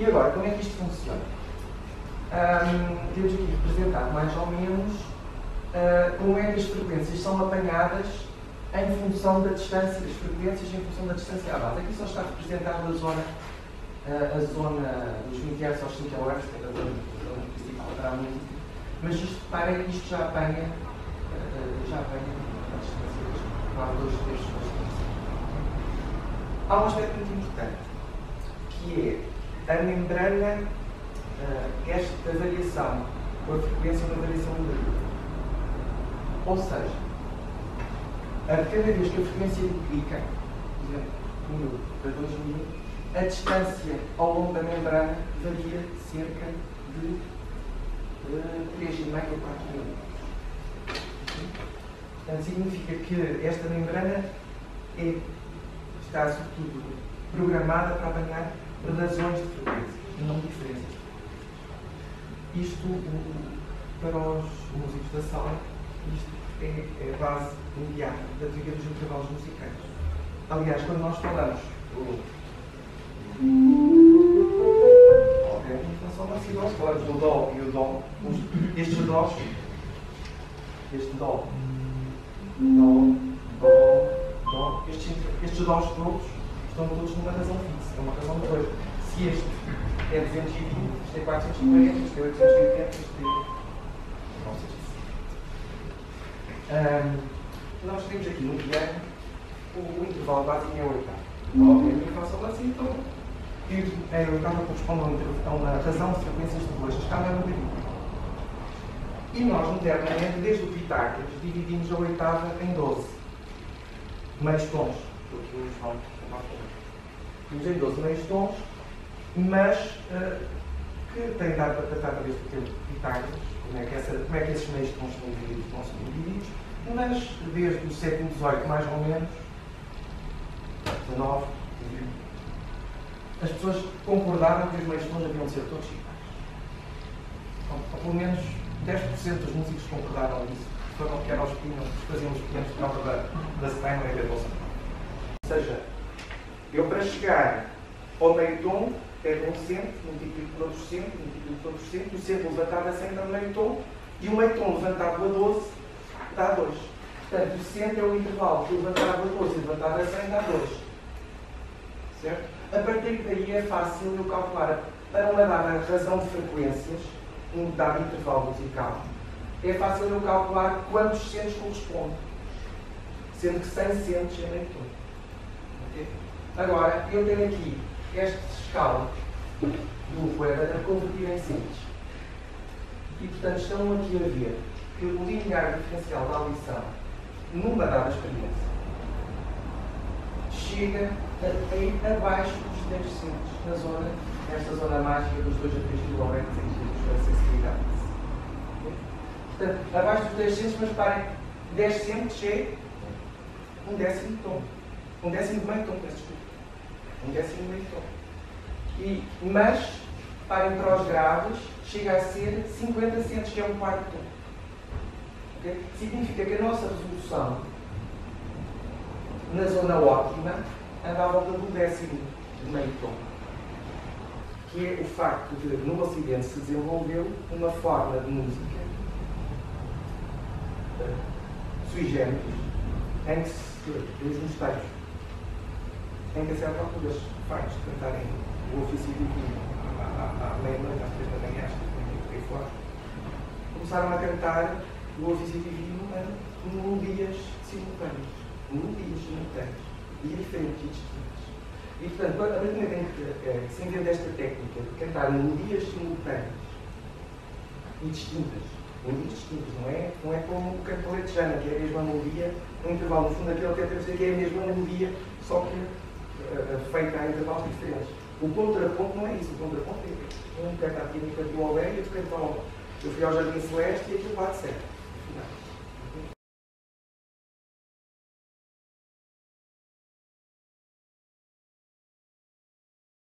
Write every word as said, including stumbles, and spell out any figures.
E agora, como é que isto funciona? Um, temos aqui representado mais ou menos uh, como é que as frequências são apanhadas em função da distância, as frequências em função da distância à base. Aqui só está representada a zona, uh, a zona dos vinte hertz aos cinco kilohertz, que é a zona, a zona principal para a música. Mas isto, reparem, isto já apanha, uh, já apanha a distância, quase dois terços da distância. Há um aspecto muito importante, que é a membrana, uh, esta variação com a frequência é uma variação logarítmica. Ou seja, a cada vez que a frequência duplica, por exemplo, um mil para dois mil, a distância ao longo da membrana varia cerca de uh, três vírgula cinco ou quatro milímetros. Portanto, significa que esta membrana é, está, sobretudo, programada para apanhar razões de frequência, não diferenças. Isto, para os músicos da sala, isto é, é a base imediata da teoria dos intervalos musicais. Aliás, quando nós falamos do ok, não só assim, nós falamos do dó e o dó, estes dós, este dó, dó, dó, dó, estes, estes dós todos estão todos numa razão fixa, é uma razão de dois. Se este é duzentos e vinte, este é quatrocentos e quarenta, este é oitocentos e oitenta, este é novecentos e sessenta. Um, nós temos aqui no piano o, o intervalo básico é a oitava. Ok, mi, fá, sol, lá, si, então. E a oitava corresponde a uma razão de frequências de duas, a escala é logarítmica. E nós, modernamente, desde o Pitágoras, dividimos a oitava em doze meios tons. Todos vão falar. Dividimos em doze meios tons, mas uh, que tem dado para tratar talvez do tempo de Pitágoras, como é, que essa, como é que esses meios tons são divididos, não são divididos, mas desde o século dezoito, mais ou menos, dezanove, as pessoas concordaram que os meios tons deviam ser todos iguais. Ou, ou pelo menos dez por cento dos músicos concordaram nisso, foram que eram os pianos, faziam os pianos por causa da, da Steinway e da Bolsa. Ou seja, eu para chegar ao meio tom, pego um cento, multiplico por outro cento, multiplico por outro cento, o cento levantado a cem dá meio tom, e o meio tom levantado a doze dá dois. Portanto, o cento é o intervalo que levantado a doze e levantado a cem dá dois. Certo? A partir daí é fácil eu calcular, para uma dada razão de frequências, um dado intervalo musical, é fácil eu calcular quantos centos correspondem. Sendo que cem centos é meio tom. Okay? Agora, eu tenho aqui esta escala do Weber a converter em centos. E, portanto, estão aqui a ver que o linear diferencial da lição, numa dada experiência, chega a ir abaixo dos dez centos, na zona, nesta zona mágica dos dois a três quilómetros em termos de sensibilidade. Portanto, abaixo dos dez centos, mas reparem, dez centos é um décimo de tom. Um décimo de meio tom, peço desculpa. Um décimo de meio tom. E, mas, reparem, para os graves, chega a ser cinquenta centos, que é um quarto tom. Okay? Significa que a nossa resolução na zona ótima anda à volta do décimo de meio tom, que é o facto de, no Ocidente, se desenvolveu uma forma de música uh, sui generis, em que se, os mosteiros, em que a certa altura os factos de cantarem o ofício divino à meia-noite, às três da manhã, às três da manhã, por aí fora, começaram a cantar o ofício divino em melodias simultâneas. Melodias simultâneas. E diferentes e distintas. E, portanto, a partir do momento em que é, se inventa esta técnica de cantar melodias simultâneas e distintas, melodias distintas, não é, não é como o canto letejano, que é a mesma melodia, no intervalo, no fundo, aquilo que eu quero dizer que é a mesma melodia, só que uh, feita a intervalos diferentes. O contraponto não é isso, o contraponto é um canta a química do Olé e outro canta ao. Eu fui ao Jardim Celeste e aquilo bate certo.